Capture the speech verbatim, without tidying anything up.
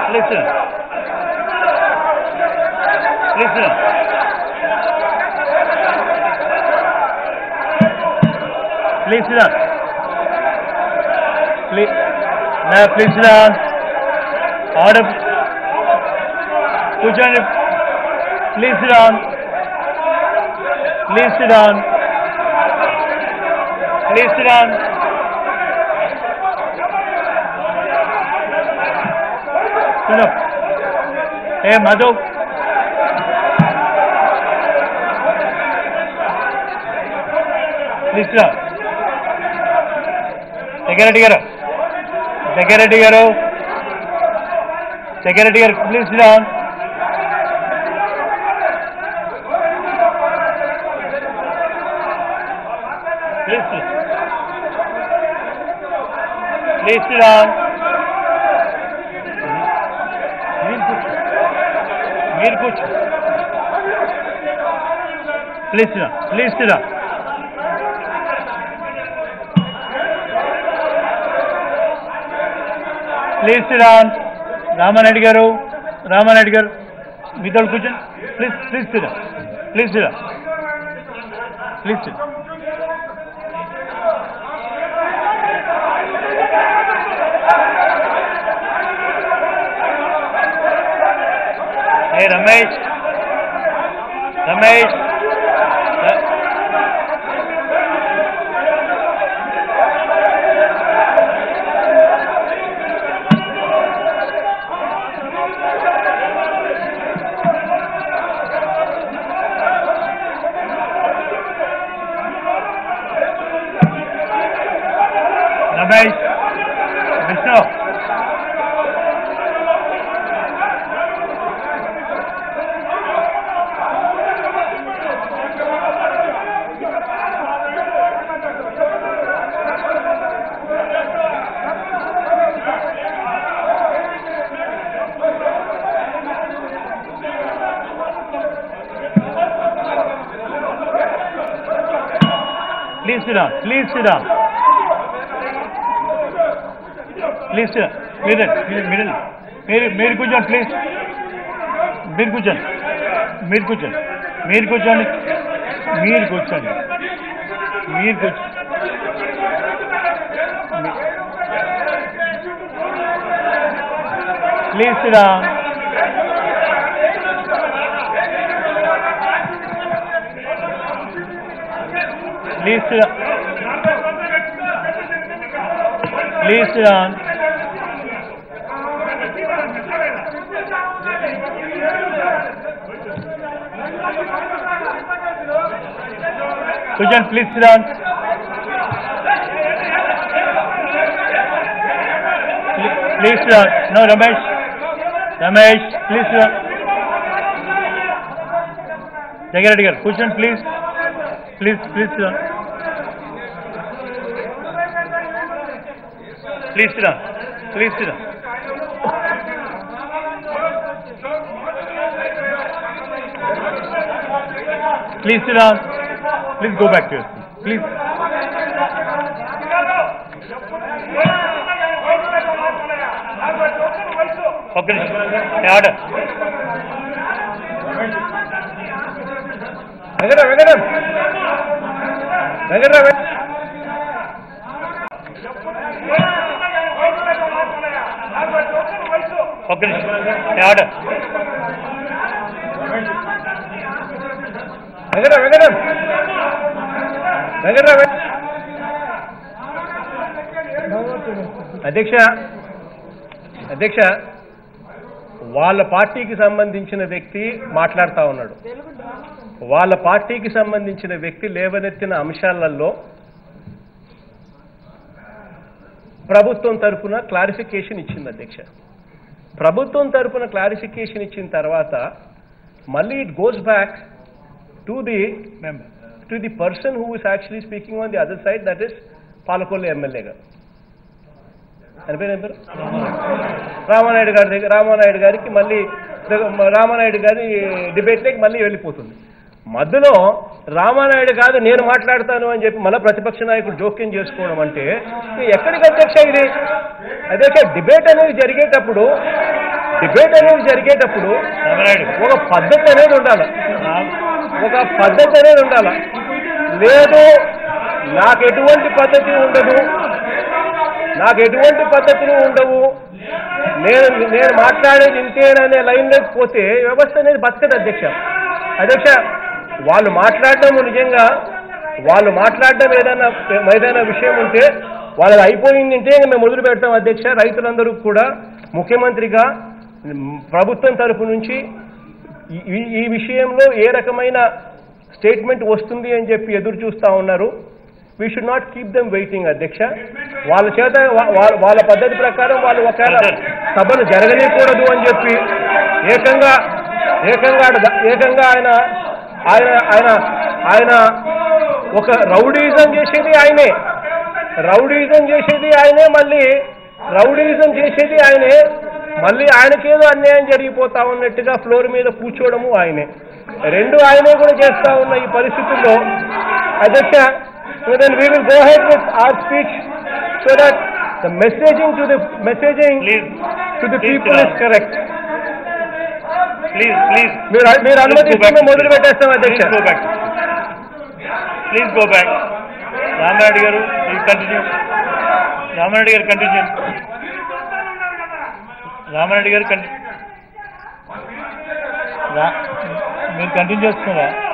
Listen. Listen. Please sit down. Please, now please sit down. Order. Put your. Please sit down. Please sit down. Please sit down. Sit up. Hey, Madhu. Please sit down. Security garu. Security garu. Security garu. Please sit down. Please sit. Please sit down. Meer kuch. Please sit down. Please sit down. Please sit down. Ramanreddy garu. Ramanreddy garu. Without question. Please, please sit down. Please sit down. Please sit. Hey, Ramesh. Ramesh. Ramesh. Vishnu. Please sit down. Please sit down. Please sit down. Middle. Middle. Mir mir kuchan please. Mir kuchan. Mir kuchan. Mir kuchan. Mir kuchan. Mir kuchan. Please sit down. Please sit down. Please sit down. Kujan, please sit down. Please sit down. No, Ramesh. Ramesh, please sit down. Security guard, Kujan, please. Please, please sit down. Please sit down. Please sit down. Please sit down. Please go back to your seat. Please. Okay. Hey, order. Venkata, Venkata. Venkata, Venkata. Okay. Hey, order. Venkata, Venkata. Venkata, Venkata. అధ్యక్ష అధ్యక్ష వాళ్ళ పార్టీకి సంబంధించిన వ్యక్తి మాట్లాడుతూ ఉన్నాడు. వాళ్ళ పార్టీకి సంబంధించిన వ్యక్తి లేవనెత్తిన అంశాలలో ప్రభుత్వం తరఫున క్లారిఫికేషన్ ఇచ్చింది అధ్యక్ష. ప్రభుత్వం తరఫున క్లారిఫికేషన్ ఇచ్చిన తర్వాత మళ్ళీ it goes back to the to the person who is actually speaking on the other side, that is Palakollu MLA garu. అని పేరు ఏం పేరు? రామానాయుడు గారి దగ్గర రామానాయుడు గారికి మళ్ళీ రామానాయుడు గారి డిబేట్లోకి మళ్ళీ వెళ్ళిపోతుంది. మధ్యలో రామానాయుడు కాదు నేను మాట్లాడతాను అని చెప్పి మళ్ళీ ప్రతిపక్ష నాయకుడు జోక్యం చేసుకోవడం అంటే ఎక్కడికి అధ్యక్ష ఇది? అధ్యక్ష డిబేట్ అనేది జరిగేటప్పుడు డిబేట్ అనేది జరిగేటప్పుడు ఒక పద్ధతి అనేది ఉండాలి, ఒక పద్ధతి అనేది ఉండాలి. లేదు నాకు ఎటువంటి పద్ధతి ఉండదు, నాకు ఎటువంటి పద్ధతులు ఉండవు, నేను నేను మాట్లాడేది ఇంతేననే లైన్ లేకపోతే వ్యవస్థ అనేది బతకదు అధ్యక్ష. అధ్యక్ష వాళ్ళు మాట్లాడడం నిజంగా వాళ్ళు మాట్లాడడం ఏదైనా ఏదైనా విషయం ఉంటే వాళ్ళది అయిపోయింది అంటే మేము మొదలు పెడతాం అధ్యక్ష. రైతులందరూ కూడా ముఖ్యమంత్రిగా ప్రభుత్వం తరపు నుంచి ఈ విషయంలో ఏ రకమైన స్టేట్మెంట్ వస్తుంది అని చెప్పి ఎదురు చూస్తూ ఉన్నారు. We should not keep them waiting అధ్యక్ష. వాళ్ళ చేత వాళ్ళ పద్ధతి ప్రకారం వాళ్ళు ఒకవేళ సభను జరగనీయకూడదు అని చెప్పి ఏకంగా ఏకంగా ఏకంగా ఆయన ఆయన ఆయన ఆయన ఒక రౌడీజం చేసేది ఆయనే, రౌడీజం చేసేది ఆయనే, మళ్ళీ రౌడీజం చేసేది ఆయనే, మళ్ళీ ఆయనకేదో అన్యాయం జరిగిపోతా ఉన్నట్టుగా ఫ్లోర్ మీద కూర్చోవడము ఆయనే, రెండు ఆయనే కూడా చేస్తా ఉన్న ఈ పరిస్థితుల్లో అధ్యక్ష, then we will go ahead with our speech so that the messaging to the messaging please, to the please people is correct. Please, please. మీరు మీరు అనుమతిస్తే మేము మొదలు పెట్టేస్తాం అధ్యక్ష. Please go back. Please go back. Ramareddy గారు you continue. రామారెడ్డి గారు continue. Ramareddy గారు కంటిన్యూ. మీరు కంటిన్యూ చేస్తున్నారా?